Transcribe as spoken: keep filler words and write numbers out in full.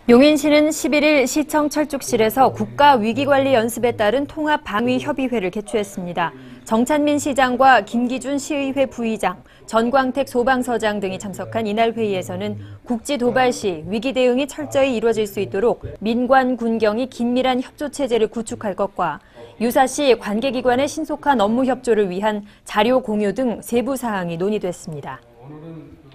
용인시는 십일 일 시청 철쭉실에서 국가위기관리 연습에 따른 통합방위협의회를 개최했습니다. 정찬민 시장과 김기준 시의회 부의장, 전광택 소방서장 등이 참석한 이날 회의에서는 국지 도발 시 위기 대응이 철저히 이루어질 수 있도록 민관, 군경이 긴밀한 협조 체제를 구축할 것과 유사시 관계기관의 신속한 업무 협조를 위한 자료 공유 등 세부 사항이 논의됐습니다.